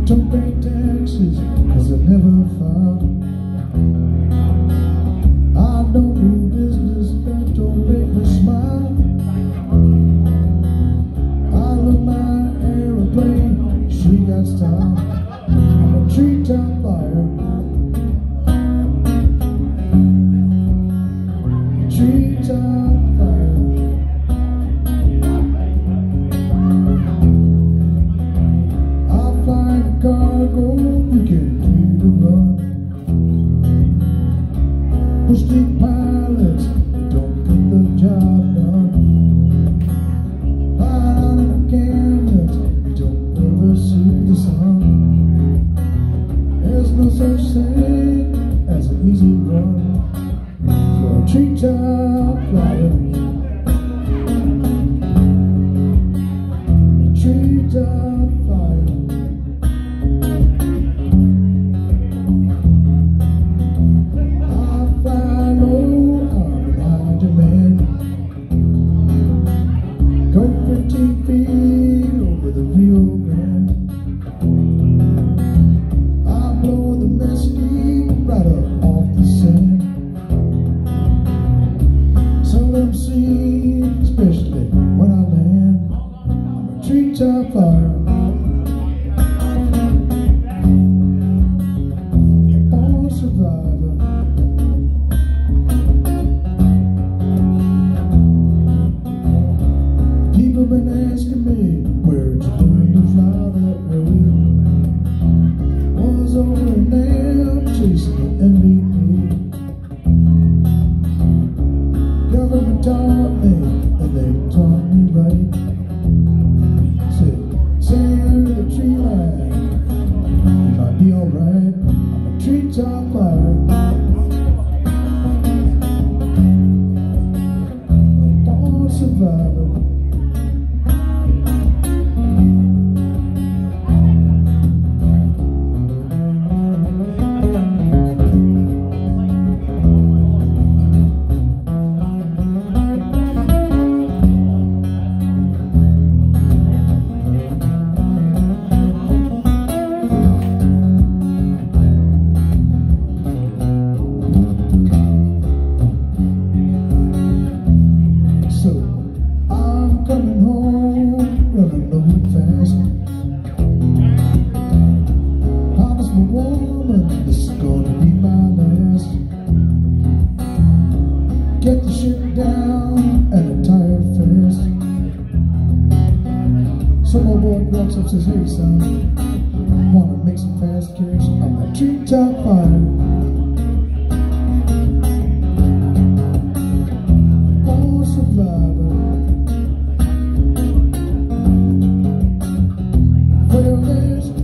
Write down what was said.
Don't pay taxes, cause I never filed. I don't do business that don't make me smile. I love my aeroplane, she got style. I'm a treetop flyer. Treetop flyer. I'll fly the cargo, you can do the run. Stick pilots don't get the job done. Fly out in a canvas, you don't ever see the sun. There's no such thing as an easy run for a treetop flyer. A treetop flyer. Go 15 feet over the Rio Grande. I blow the mesquite right up off the sand. Seldom seen, especially when I land. I'm a treetop flyer. Born survivor. People been asking me, where'd you learn to fly that way? Was over in there chasing the MVP. Government taught me, and they taught me right. Said, stand to the tree line, you might be alright. I'm a treetop flyer. A born survivor. Coming home, running low and fast. Promise my woman, this is gonna be my last. Get the shit down and retire fast. Some old boy walks up and says, hey son, wanna make some fast cash? I'm a treetop flyer. Born survivor. Well, there's